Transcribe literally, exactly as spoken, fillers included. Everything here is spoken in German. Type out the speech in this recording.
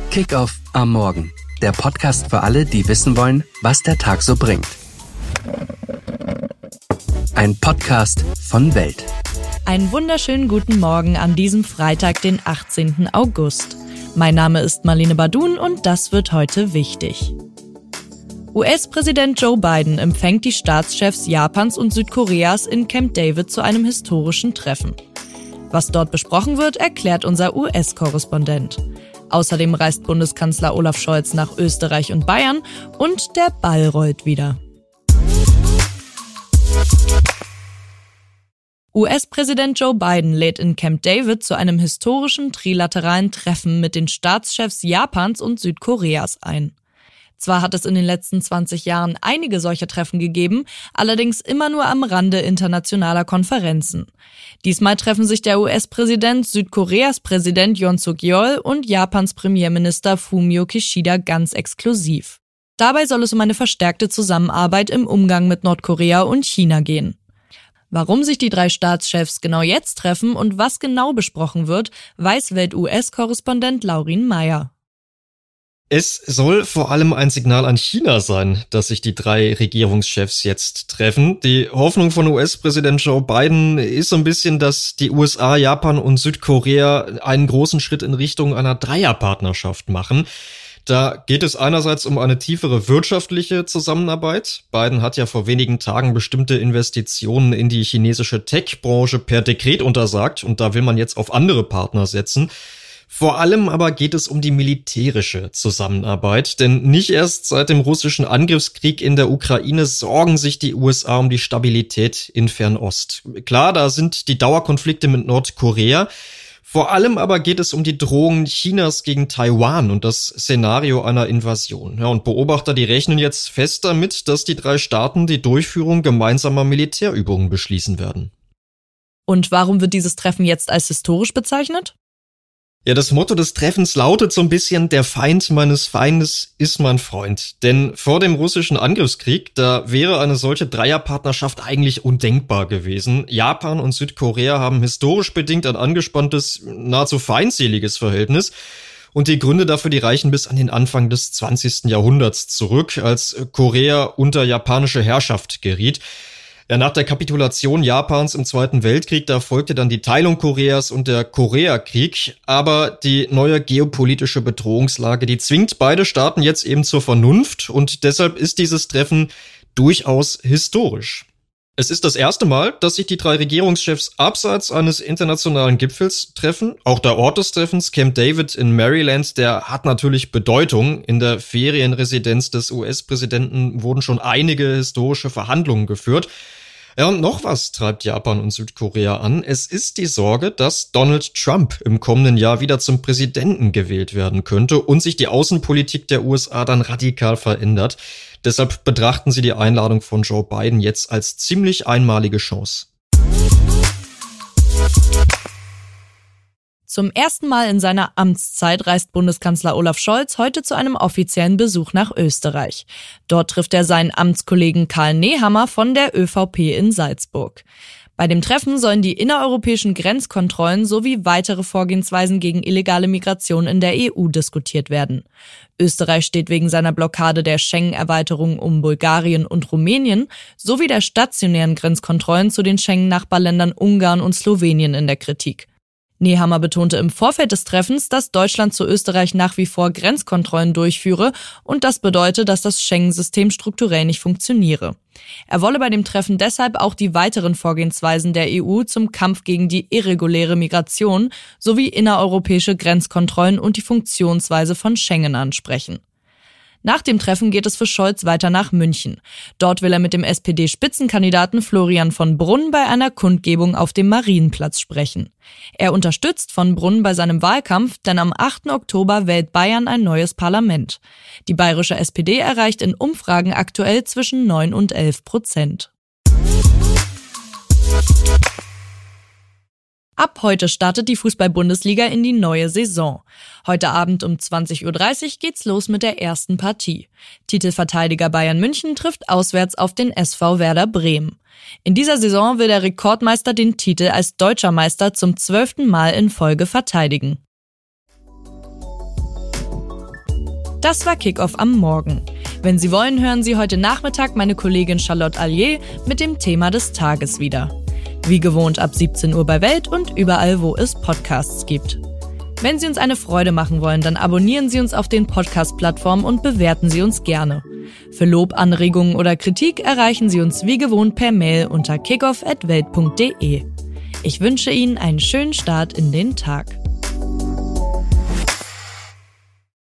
Kick-Off am Morgen. Der Podcast für alle, die wissen wollen, was der Tag so bringt. Ein Podcast von Welt. Einen wunderschönen guten Morgen an diesem Freitag, den achtzehnten August. Mein Name ist Marlene Badun und das wird heute wichtig. U S-Präsident Joe Biden empfängt die Staatschefs Japans und Südkoreas in Camp David zu einem historischen Treffen. Was dort besprochen wird, erklärt unser U S-Korrespondent. Außerdem reist Bundeskanzler Olaf Scholz nach Österreich und Bayern und der Ball rollt wieder. U S-Präsident Joe Biden lädt in Camp David zu einem historischen trilateralen Treffen mit den Staatschefs Japans und Südkoreas ein. Zwar hat es in den letzten zwanzig Jahren einige solcher Treffen gegeben, allerdings immer nur am Rande internationaler Konferenzen. Diesmal treffen sich der U S-Präsident, Südkoreas Präsident Yoon Suk-yeol und Japans Premierminister Fumio Kishida ganz exklusiv. Dabei soll es um eine verstärkte Zusammenarbeit im Umgang mit Nordkorea und China gehen. Warum sich die drei Staatschefs genau jetzt treffen und was genau besprochen wird, weiß Welt-U S-Korrespondent Laurin Meyer. Es soll vor allem ein Signal an China sein, dass sich die drei Regierungschefs jetzt treffen. Die Hoffnung von U S-Präsident Joe Biden ist so ein bisschen, dass die U S A, Japan und Südkorea einen großen Schritt in Richtung einer Dreierpartnerschaft machen. Da geht es einerseits um eine tiefere wirtschaftliche Zusammenarbeit. Biden hat ja vor wenigen Tagen bestimmte Investitionen in die chinesische Tech-Branche per Dekret untersagt und da will man jetzt auf andere Partner setzen. Vor allem aber geht es um die militärische Zusammenarbeit, denn nicht erst seit dem russischen Angriffskrieg in der Ukraine sorgen sich die U S A um die Stabilität in Fernost. Klar, da sind die Dauerkonflikte mit Nordkorea. Vor allem aber geht es um die Drohungen Chinas gegen Taiwan und das Szenario einer Invasion. Ja, und Beobachter, die rechnen jetzt fest damit, dass die drei Staaten die Durchführung gemeinsamer Militärübungen beschließen werden. Und warum wird dieses Treffen jetzt als historisch bezeichnet? Ja, das Motto des Treffens lautet so ein bisschen, der Feind meines Feindes ist mein Freund. Denn vor dem russischen Angriffskrieg, da wäre eine solche Dreierpartnerschaft eigentlich undenkbar gewesen. Japan und Südkorea haben historisch bedingt ein angespanntes, nahezu feindseliges Verhältnis. Und die Gründe dafür, die reichen bis an den Anfang des zwanzigsten Jahrhunderts zurück, als Korea unter japanische Herrschaft geriet. Ja, nach der Kapitulation Japans im Zweiten Weltkrieg, da folgte dann die Teilung Koreas und der Koreakrieg. Aber die neue geopolitische Bedrohungslage, die zwingt beide Staaten jetzt eben zur Vernunft und deshalb ist dieses Treffen durchaus historisch. Es ist das erste Mal, dass sich die drei Regierungschefs abseits eines internationalen Gipfels treffen. Auch der Ort des Treffens, Camp David in Maryland, der hat natürlich Bedeutung. In der Ferienresidenz des U S-Präsidenten wurden schon einige historische Verhandlungen geführt. Ja, und noch was treibt Japan und Südkorea an. Es ist die Sorge, dass Donald Trump im kommenden Jahr wieder zum Präsidenten gewählt werden könnte und sich die Außenpolitik der U S A dann radikal verändert. Deshalb betrachten sie die Einladung von Joe Biden jetzt als ziemlich einmalige Chance. Zum ersten Mal in seiner Amtszeit reist Bundeskanzler Olaf Scholz heute zu einem offiziellen Besuch nach Österreich. Dort trifft er seinen Amtskollegen Karl Nehammer von der ÖVP in Salzburg. Bei dem Treffen sollen die innereuropäischen Grenzkontrollen sowie weitere Vorgehensweisen gegen illegale Migration in der E U diskutiert werden. Österreich steht wegen seiner Blockade der Schengen-Erweiterung um Bulgarien und Rumänien sowie der stationären Grenzkontrollen zu den Schengen-Nachbarländern Ungarn und Slowenien in der Kritik. Nehammer betonte im Vorfeld des Treffens, dass Deutschland zu Österreich nach wie vor Grenzkontrollen durchführe und das bedeute, dass das Schengen-System strukturell nicht funktioniere. Er wolle bei dem Treffen deshalb auch die weiteren Vorgehensweisen der E U zum Kampf gegen die irreguläre Migration sowie innereuropäische Grenzkontrollen und die Funktionsweise von Schengen ansprechen. Nach dem Treffen geht es für Scholz weiter nach München. Dort will er mit dem S P D-Spitzenkandidaten Florian von Brunn bei einer Kundgebung auf dem Marienplatz sprechen. Er unterstützt von Brunn bei seinem Wahlkampf, denn am achten Oktober wählt Bayern ein neues Parlament. Die bayerische S P D erreicht in Umfragen aktuell zwischen neun und elf Prozent. Ab heute startet die Fußball-Bundesliga in die neue Saison. Heute Abend um zwanzig Uhr dreißig geht's los mit der ersten Partie. Titelverteidiger Bayern München trifft auswärts auf den S V Werder Bremen. In dieser Saison will der Rekordmeister den Titel als deutscher Meister zum zwölften Mal in Folge verteidigen. Das war Kickoff am Morgen. Wenn Sie wollen, hören Sie heute Nachmittag meine Kollegin Charlotte Allier mit dem Thema des Tages wieder. Wie gewohnt ab siebzehn Uhr bei Welt und überall, wo es Podcasts gibt. Wenn Sie uns eine Freude machen wollen, dann abonnieren Sie uns auf den Podcast-Plattformen und bewerten Sie uns gerne. Für Lob, Anregungen oder Kritik erreichen Sie uns wie gewohnt per Mail unter kickoff at welt punkt de. Ich wünsche Ihnen einen schönen Start in den Tag.